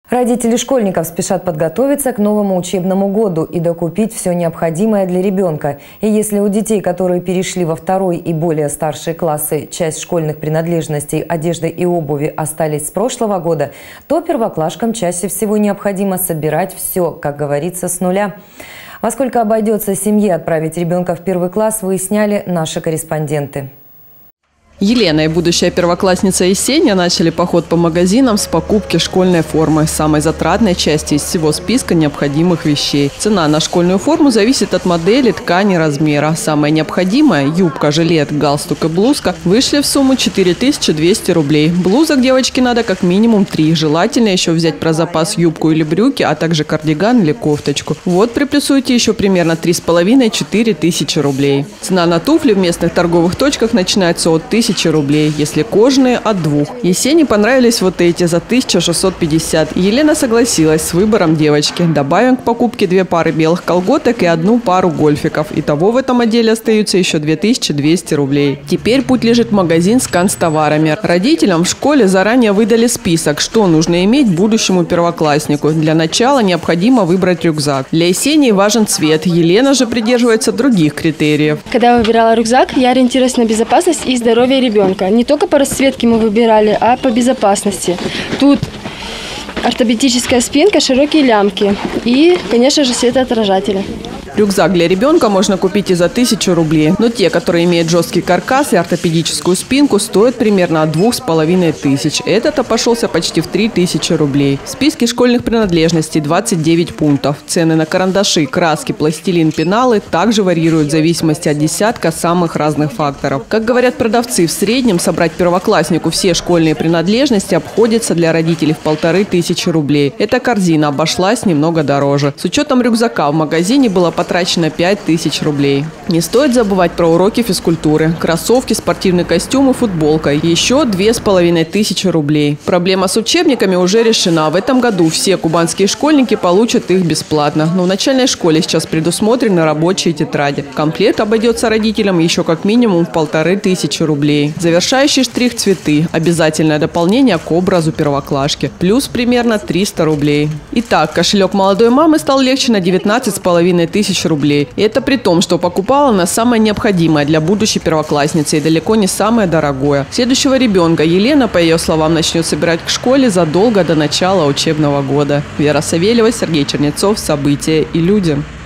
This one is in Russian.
Родители школьников спешат подготовиться к новому учебному году и докупить все необходимое для ребенка. И если у детей, которые перешли во второй и более старшие классы, часть школьных принадлежностей, одежды и обуви остались с прошлого года, то первоклашкам чаще всего необходимо собирать все, как говорится, с нуля. Во сколько обойдется семье отправить ребенка в первый класс, выясняли наши корреспонденты. Елена и будущая первоклассница Есения начали поход по магазинам с покупки школьной формы, самой затратной части из всего списка необходимых вещей. Цена на школьную форму зависит от модели, ткани, размера. Самое необходимое – юбка, жилет, галстук и блузка – вышли в сумму 4200 рублей. Блузок девочке надо как минимум 3. Желательно еще взять про запас юбку или брюки, а также кардиган или кофточку. Вот приплюсуйте еще примерно 3,5–4 тысячи рублей. Цена на туфли в местных торговых точках начинается от 1000 рублей, если кожаные – от 2. Есени понравились вот эти за 1650. Елена согласилась с выбором девочки. Добавим к покупке 2 пары белых колготок и 1 пару гольфиков. Итого в этом отделе остаются еще 2200 рублей. Теперь путь лежит в магазин с канцтоварами. Родителям в школе заранее выдали список, что нужно иметь будущему первокласснику. Для начала необходимо выбрать рюкзак. Для Есении важен цвет. Елена же придерживается других критериев. Когда я выбирала рюкзак, я ориентировалась на безопасность и здоровье ребенка. Не только по расцветке мы выбирали, а по безопасности. Тут ортопедическая спинка, широкие лямки и, конечно же, светоотражатели. Рюкзак для ребенка можно купить и за 1000 рублей. Но те, которые имеют жесткий каркас и ортопедическую спинку, стоят примерно от 2500. Этот обошелся почти в 3000 рублей. В списке школьных принадлежностей 29 пунктов. Цены на карандаши, краски, пластилин, пеналы также варьируют в зависимости от десятка самых разных факторов. Как говорят продавцы, в среднем собрать первокласснику все школьные принадлежности обходится для родителей в 1500 рублей. Эта корзина обошлась немного дороже. С учетом рюкзака в магазине было потрачено 5000 рублей. Не стоит забывать про уроки физкультуры. Кроссовки, спортивный костюм и футболка. Еще 2500 рублей. Проблема с учебниками уже решена. В этом году все кубанские школьники получат их бесплатно. Но в начальной школе сейчас предусмотрены рабочие тетради. Комплект обойдется родителям еще как минимум в 1500 рублей. Завершающий штрих – цветы. Обязательное дополнение к образу первоклашки. Плюс примерно 300 рублей. Итак, кошелек молодой мамы стал легче на 19500 рублей. И это при том, что покупала она самое необходимое для будущей первоклассницы и далеко не самое дорогое. Следующего ребенка Елена, по ее словам, начнет собирать к школе задолго до начала учебного года. Вера Савельева, Сергей Чернецов. События и люди.